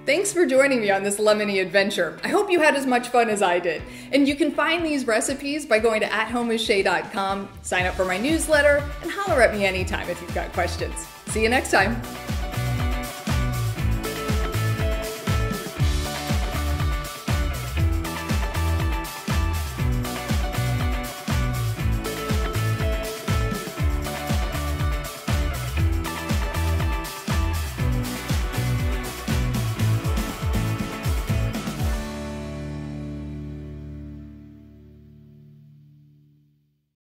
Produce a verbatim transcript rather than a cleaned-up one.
Thanks for joining me on this lemony adventure. I hope you had as much fun as I did. And you can find these recipes by going to at home with shay dot com, sign up for my newsletter, and holler at me anytime if you've got questions. See you next time.